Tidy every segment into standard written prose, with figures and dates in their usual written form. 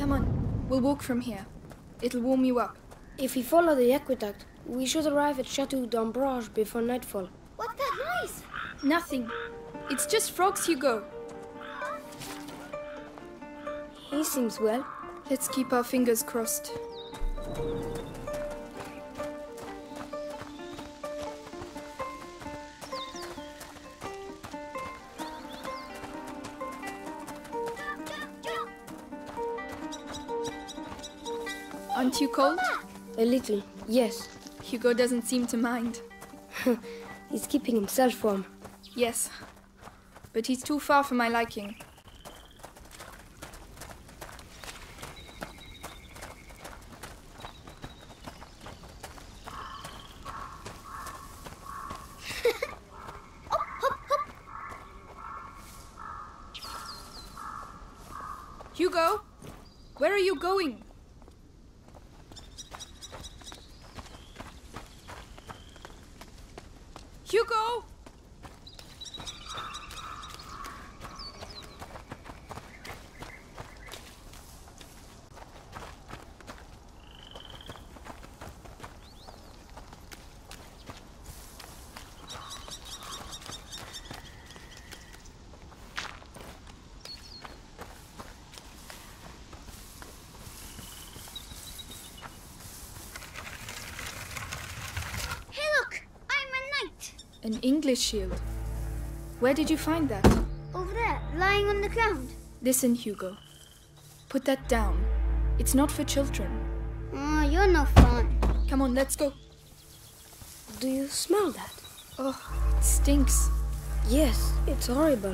Come on, we'll walk from here. It'll warm you up. If we follow the aqueduct, we should arrive at Chateau d'Ambrage before nightfall. What's that noise? Nothing. It's just frogs, Hugo. He seems well. Let's keep our fingers crossed. Aren't you cold? A little, yes. Hugo doesn't seem to mind. He's keeping himself warm. Yes, but he's too far for my liking. Hugo, where are you going? Hugo! An English shield. Where did you find that? Over there, lying on the ground. Listen, Hugo. Put that down. It's not for children. Oh, you're no fun. Come on, let's go. Do you smell that? Oh, it stinks. Yes, it's horrible.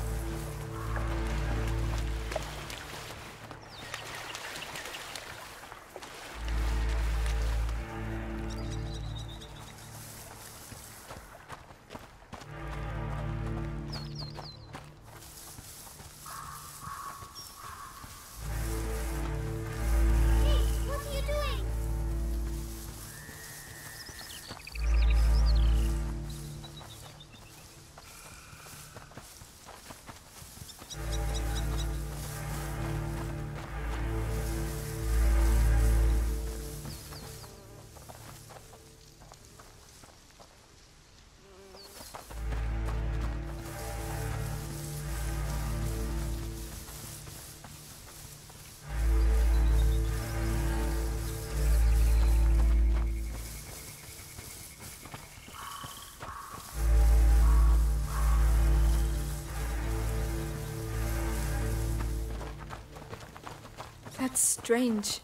That's strange.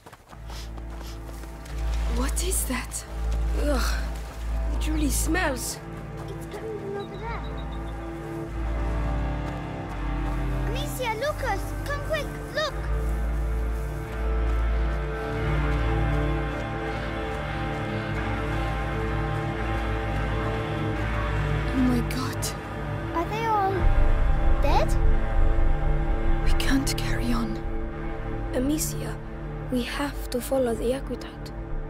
What is that? Ugh, it really smells. It's coming from over there. Amicia, Lucas, come quick, look! Oh my god. Are they all dead? We can't carry on. Amicia, we have to follow the aqueduct.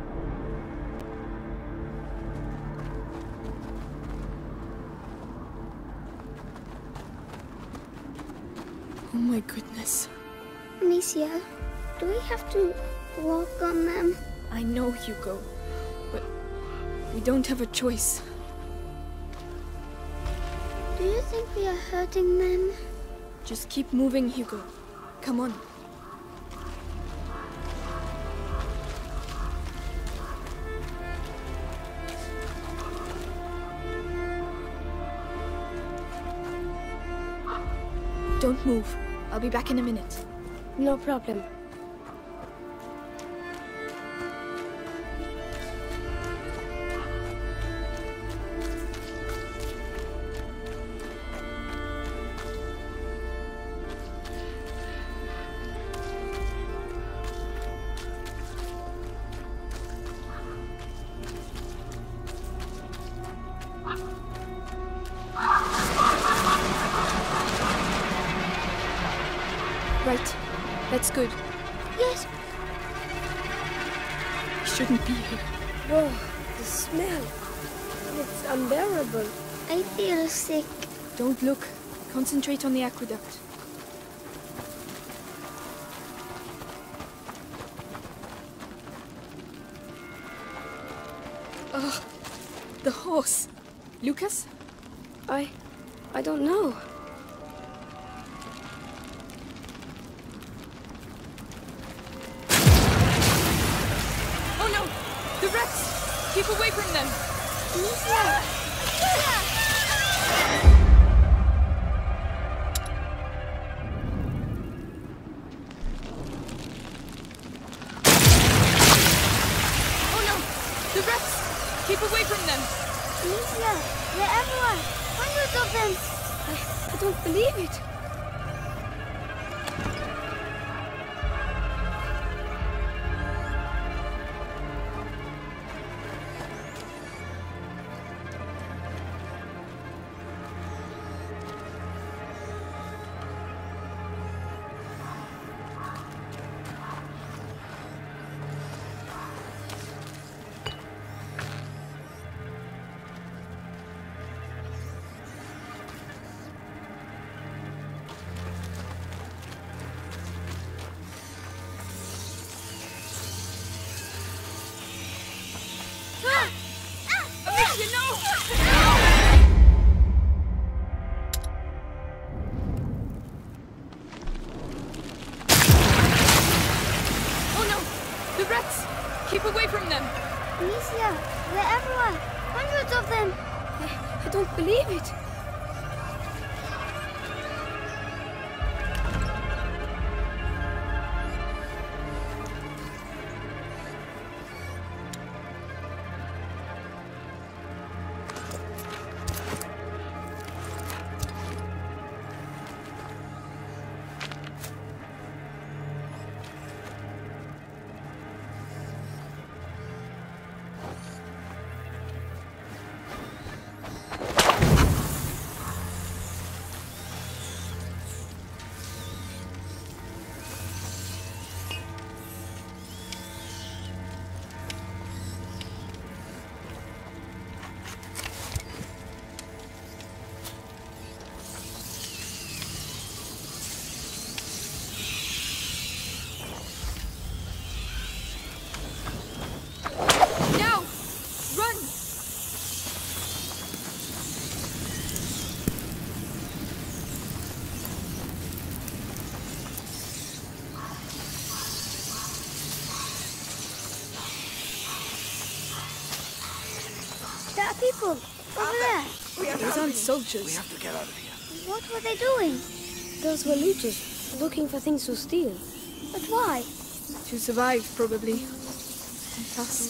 Oh my goodness. Amicia, do we have to walk on them? I know, Hugo, but we don't have a choice. Do you think we are hurting them? Just keep moving, Hugo. Come on. Don't move. I'll be back in a minute. No problem. Right. That's good. Yes. We shouldn't be here. Whoa, the smell. It's unbearable. I feel sick. Don't look. Concentrate on the aqueduct. The horse. Lucas? I don't know. Oh no! The rats! Keep away from them! Amicia! Oh no! The rats! Keep away from them! Amicia! They're everywhere! Hundreds of them! I don't believe it. Amicia, no! Oh no! The rats! Keep away from them! Amicia! They're everywhere! Hundreds of them! I don't believe it. Now! Run! There are people! Over there! Those aren't soldiers. We have to get out of here. What were they doing? Those were looters, looking for things to steal. But why? To survive, probably. And us.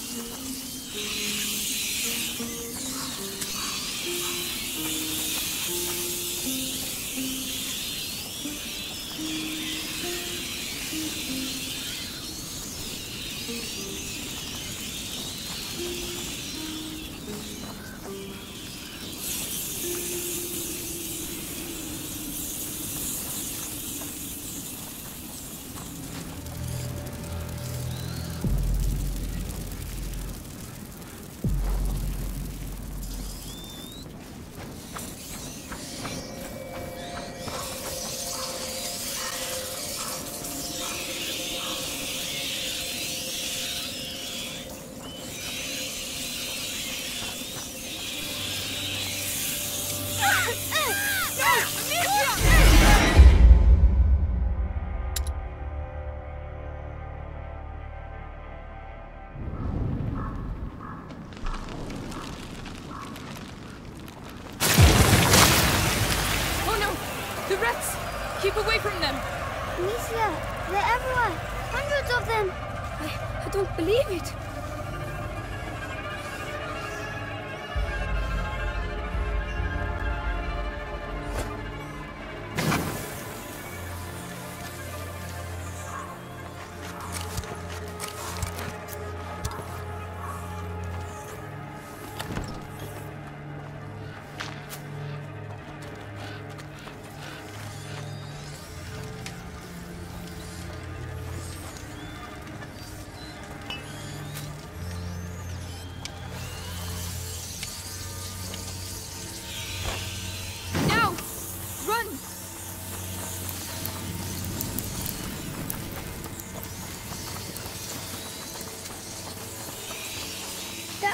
The rats! Keep away from them! Amicia, they're everywhere! Hundreds of them! I don't believe it.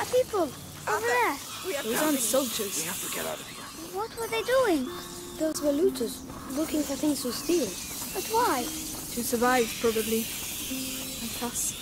are people over there. Those aren't soldiers. We have to get out of here. What were they doing? Those were looters, looking for things to steal. But why? To survive, probably. Like us.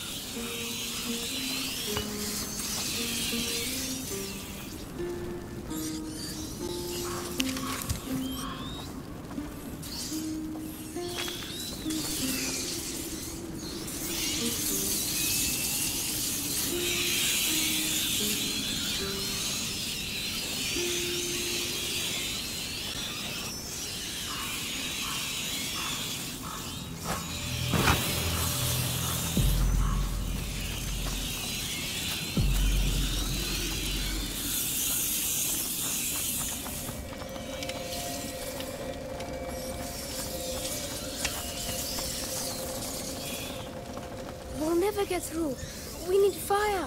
We'll never get through. We need fire.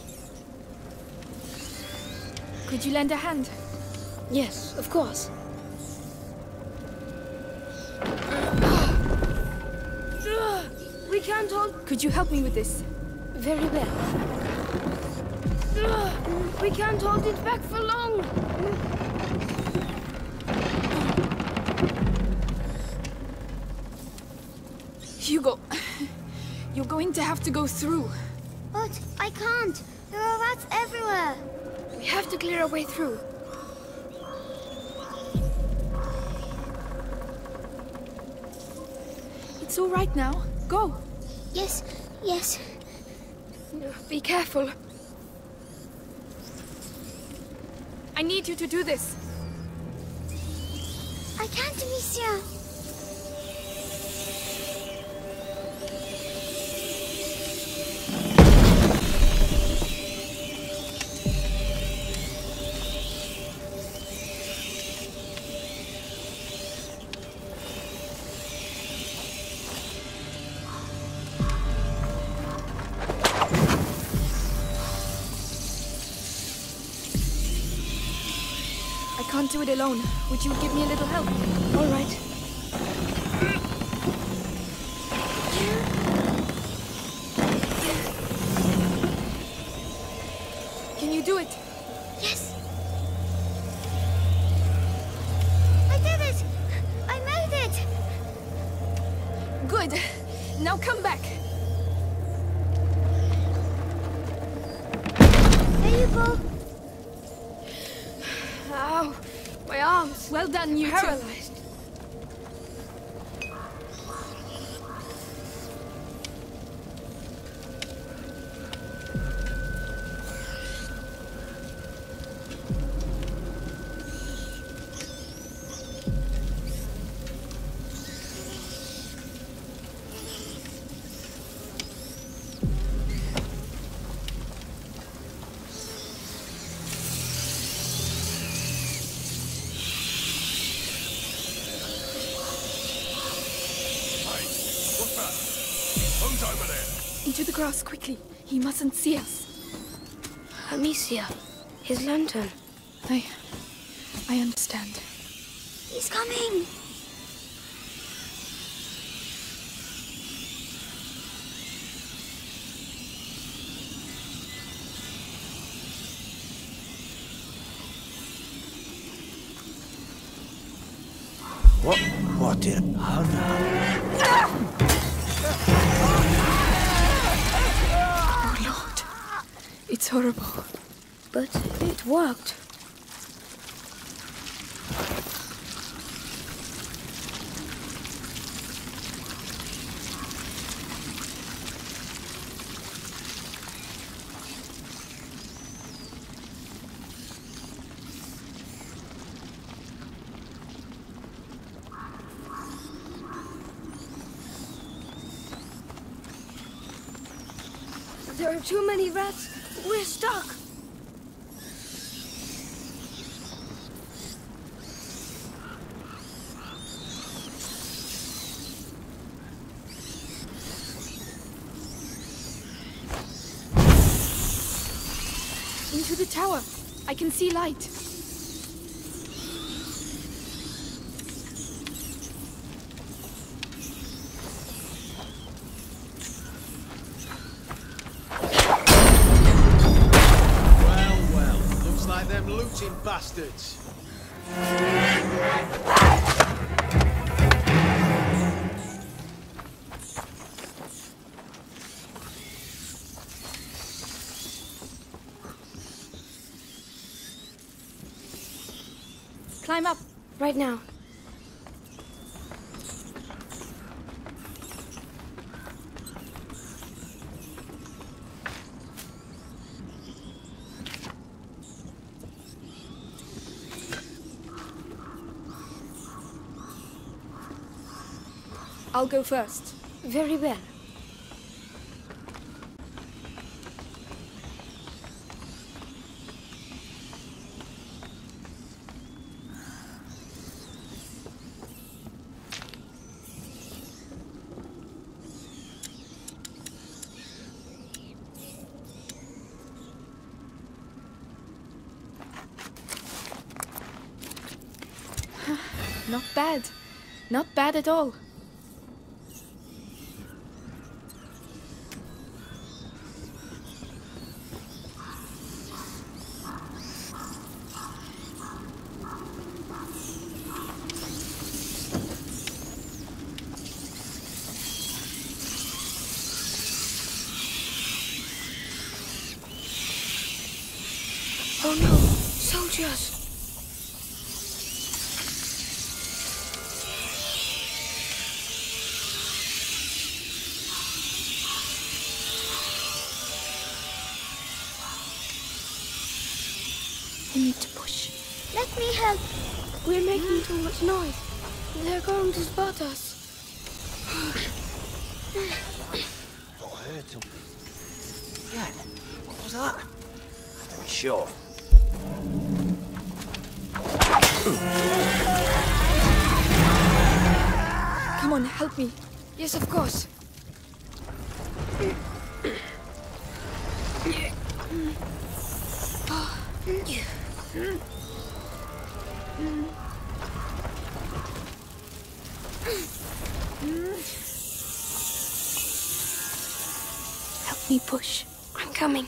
Could you lend a hand? Yes, of course. We can't hold... Could you help me with this? Very well. We can't hold it back for long. Hugo, you're going to have to go through. But I can't. There are rats everywhere. We have to clear our way through. It's all right now. Go. Yes, yes. Be careful. I need you to do this. I can't, Amicia. I can't do it alone. Would you give me a little help? All right. Can you do it? Yes. I did it. I made it. Good. Now come back. There you go. Ow. My arms. Well done, you two. Paralyzed. Into the grass, quickly. He mustn't see us. Amicia. His lantern. I understand. He's coming. What did... Oh no. Oh, Lord. It's horrible. But it worked. There are too many rats. We're stuck. Into the tower. I can see light. Crouching bastards. Climb up. Right now. I'll go first. Very well. Not bad. Not bad at all. Oh no! Soldiers! We need to push. Let me help. We're making too much noise. They're going to spot us. Thought I heard something. Yeah, what was that? To be sure. Come on, help me. Yes, of course. Help me push. I'm coming.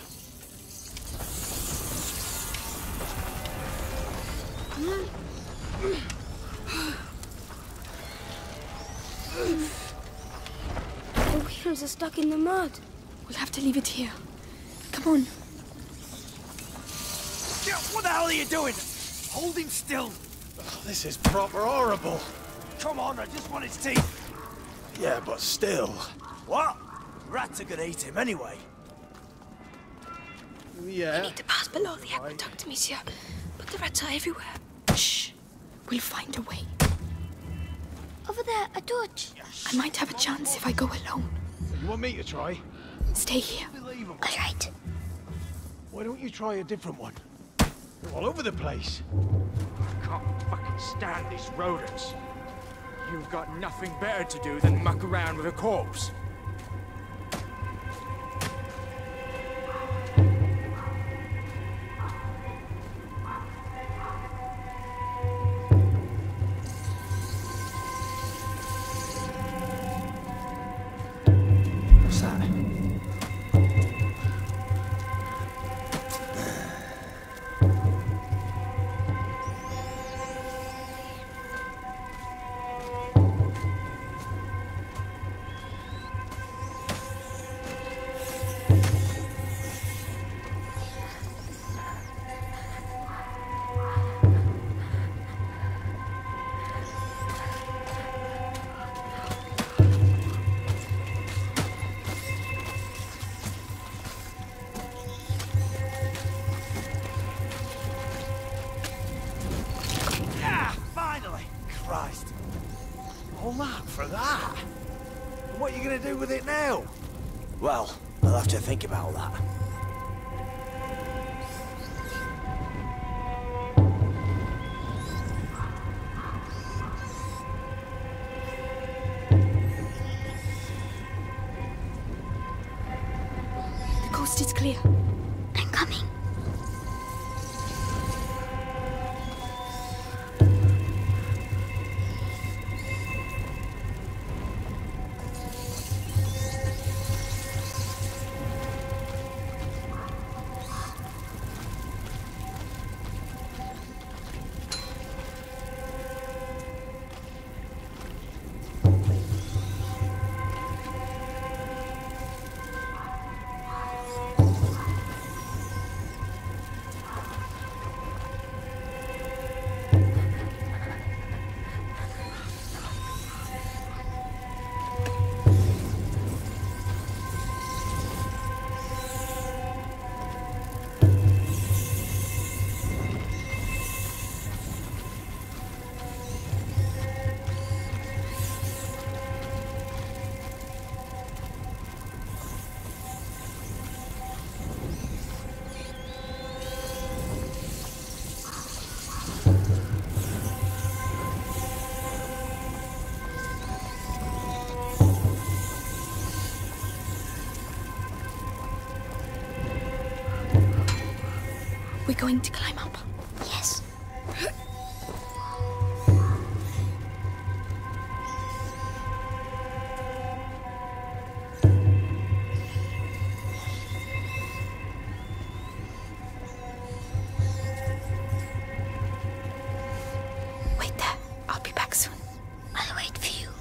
The wheels are stuck in the mud. We'll have to leave it here. Come on. Yeah, what the hell are you doing? Hold him still. Oh, this is proper horrible. Come on, I just want his teeth. Yeah, but still. What? Rats are gonna eat him anyway. Yeah. We need to pass below the aqueduct, Amicia. But the rats are everywhere. Shh. We'll find a way. Over there, a torch. I might have a chance if I go alone. You want me to try? Stay here. Believe him. All right. Why don't you try a different one? They're all over the place. I can't fucking stand these rodents. You've got nothing better to do than muck around with a corpse. What's that? Christ. All that for that? And what are you going to do with it now? Well, I'll have to think about that. The coast is clear. I'm coming. going to climb up? Yes. Wait there. I'll be back soon. I'll wait for you.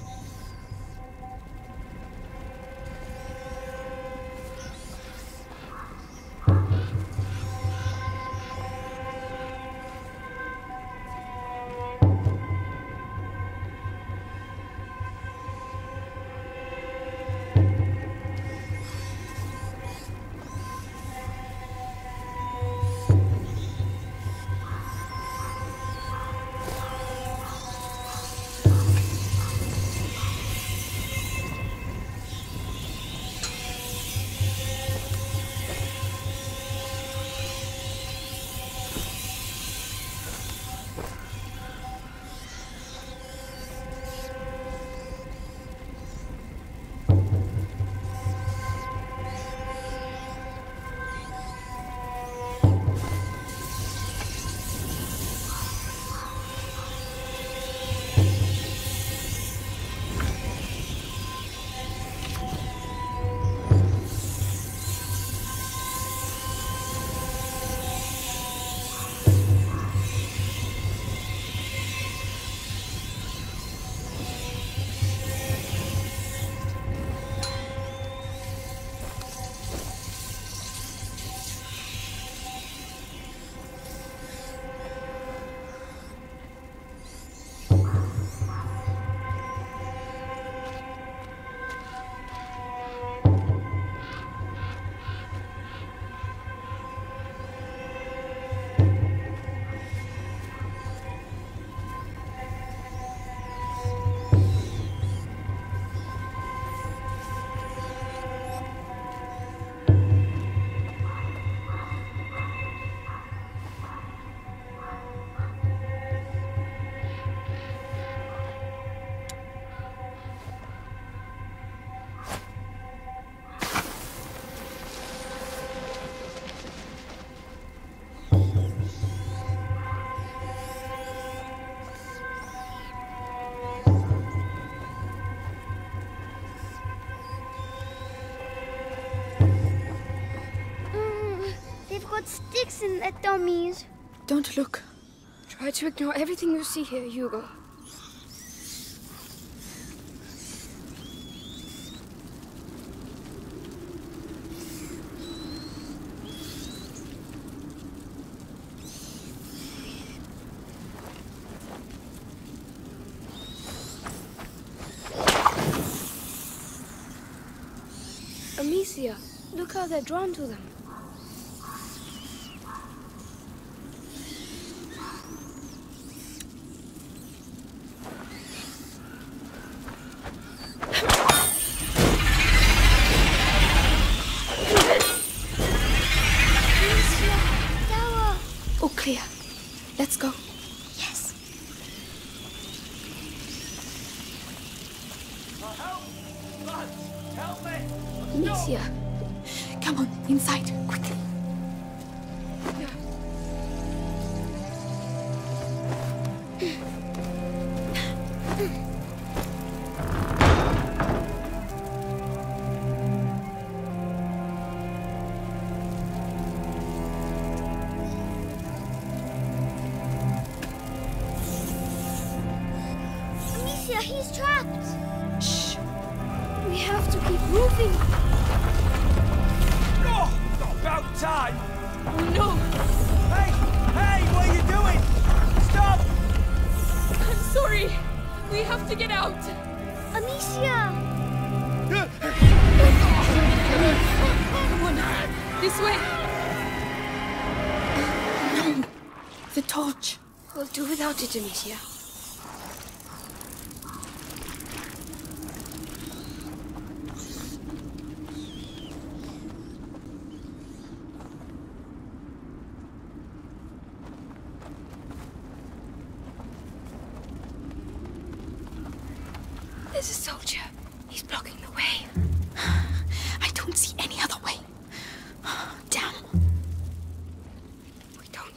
Sticks in the dummies. Don't look. Try to ignore everything you see here, Hugo. Amicia, look how they're drawn to them. Oh, clear. Let's go. Yes. Help! Lads, help me! Amicia. Come on, inside, quickly. Amicia, he's trapped. Shh. We have to keep moving. Oh, about time! Oh, no. Hey! Hey, what are you doing? Stop! I'm sorry. We have to get out. Amicia! Come on. This way. No. The torch. We'll do without it, Amicia. There's a soldier. He's blocking the way. I don't see any other way. Damn. We don't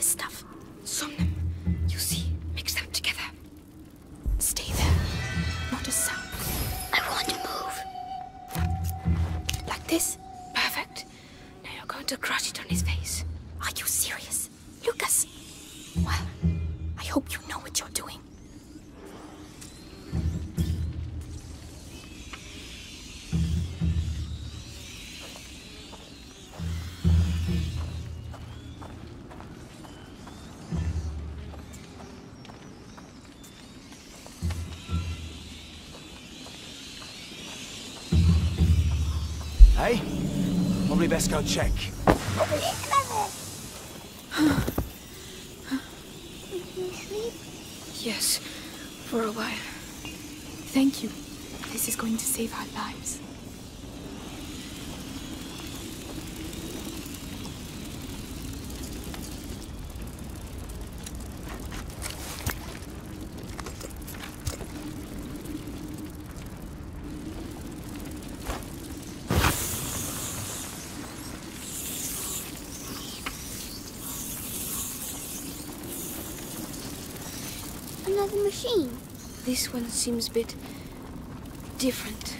stuff. Somnum. You see, mix them together. Stay there. Not a sound. I want to move. Like this? Perfect. Now you're going to crush it on his face. Are you serious? Lucas? Well, I hope you know what you're doing. Hey? Probably best go check. Did you sleep? Yes, for a while. Thank you. This is going to save our lives. Another machine. This one seems a bit different.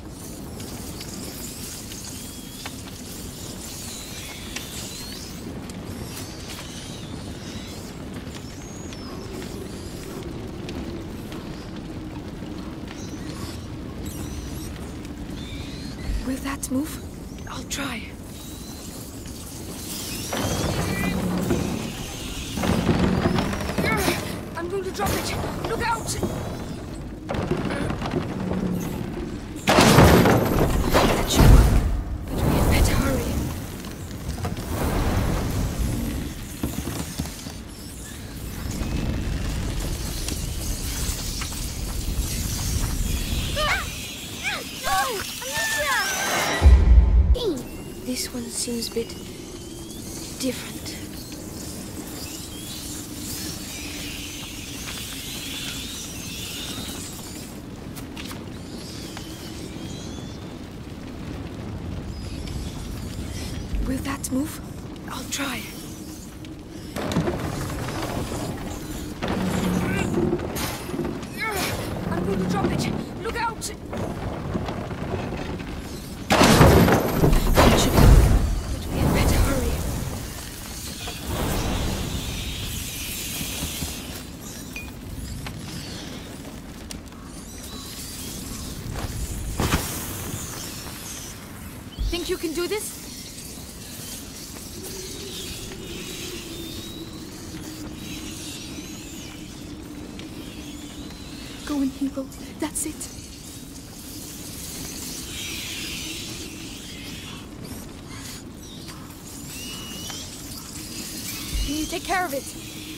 Will that move? I'll try. I'm going to drop it. Look out! That should work, but we had better hurry. This one seems a bit different. Will that move? I'll try. I'm going to drop it. Look out! That should work, but we had better hurry. Think you can do this? Go in, Hugo. That's it. Can you take care of it?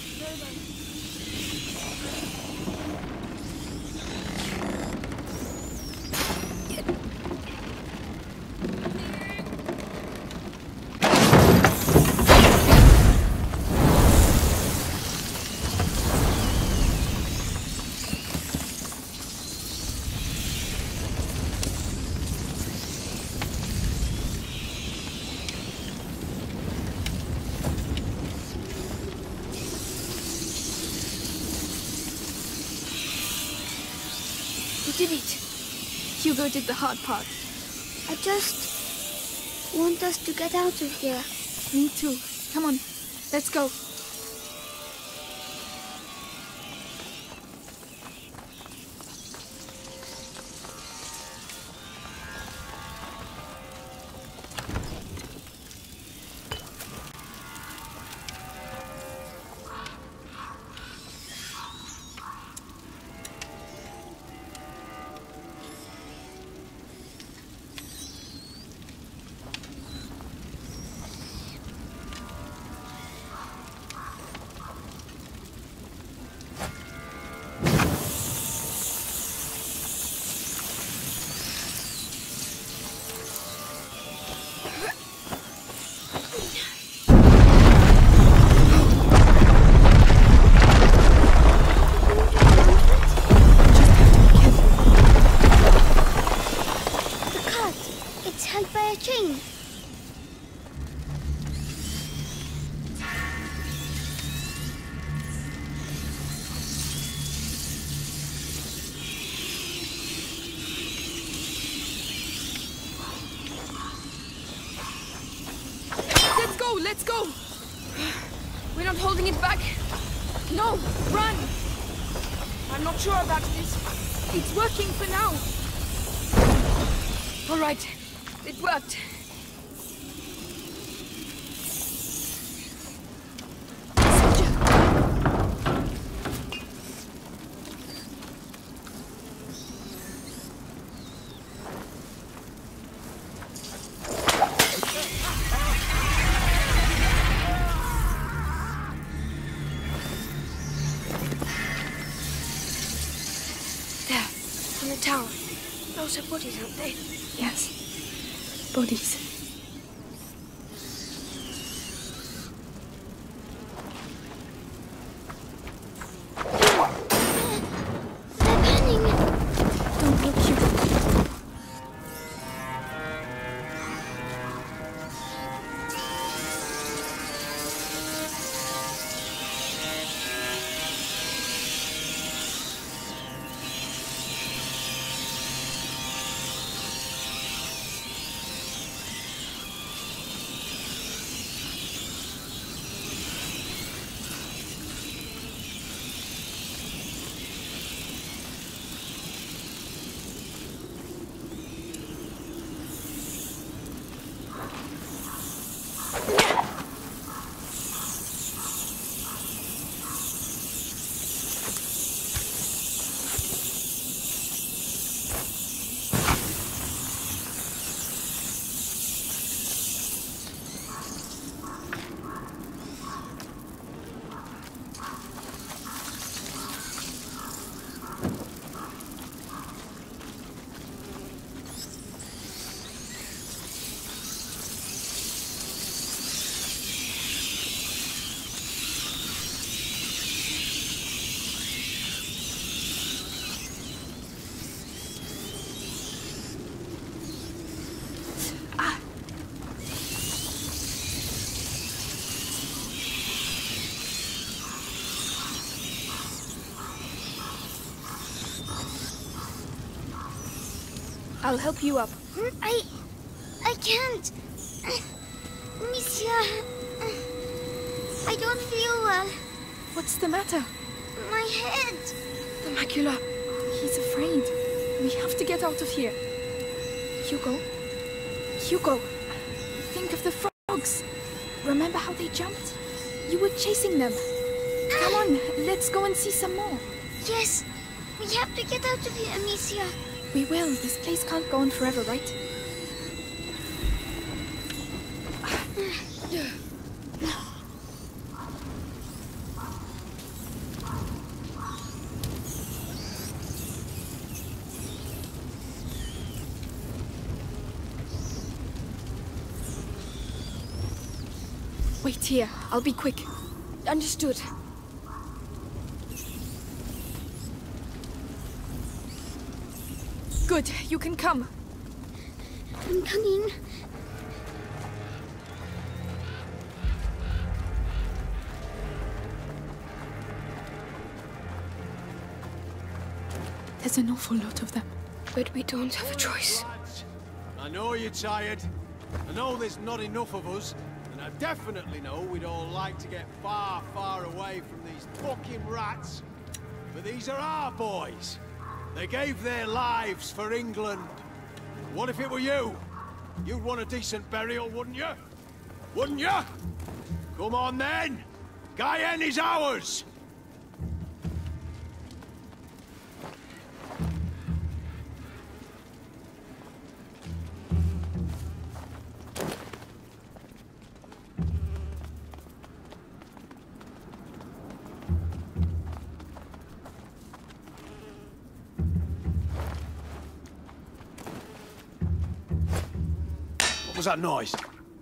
You did it. Hugo did the hard part. I just want us to get out of here. Me too. Come on, let's go. Get back! No! Run! I'm not sure about this. It's working for now. All right. It worked. Tower. Those are bodies, aren't they? Yes. Bodies. They're burning. Don't look, Hugo. I'll help you up. I can't. Amicia, I don't feel well. What's the matter? My head. The macula. He's afraid. We have to get out of here. Hugo? Hugo! Think of the frogs. Remember how they jumped? You were chasing them. Come on, let's go and see some more. Yes, we have to get out of here, Amicia. We will. This place can't go on forever, right? Wait here. I'll be quick. Understood. Good. You can come. I'm coming. There's an awful lot of them. But we don't have a choice. Lads, I know you're tired. I know there's not enough of us. And I definitely know we'd all like to get far, far away from these fucking rats. But these are our boys. They gave their lives for England. What if it were you? You'd want a decent burial, wouldn't you? Wouldn't you? Come on then! Guyenne is ours! What was that noise?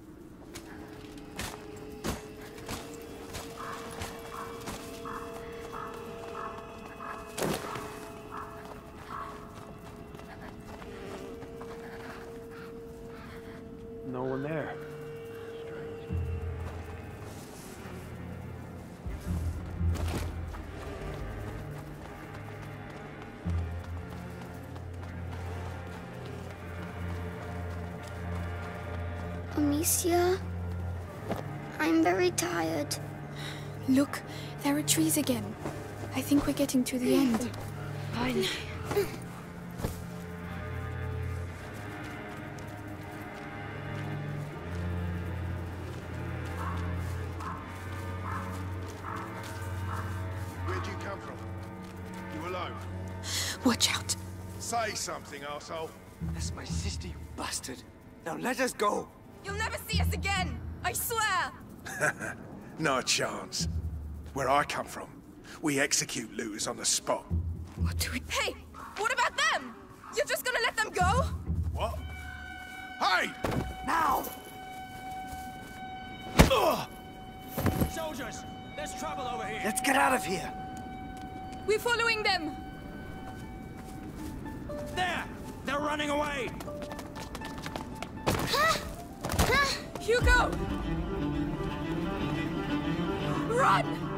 No one there. Strange. Amicia, I'm very tired. Look, there are trees again. I think we're getting to the end. Finally. Where'd you come from? You alone? Watch out. Say something, arsehole. That's my sister, you bastard. Now let us go. You'll never see us again! I swear! Not a chance. Where I come from, we execute looters on the spot. What do we... Hey! What about them? You're just gonna let them go? What? Hey! Now! Ugh! Soldiers, there's trouble over here. Let's get out of here. We're following them! There! They're running away! Hugo! Run!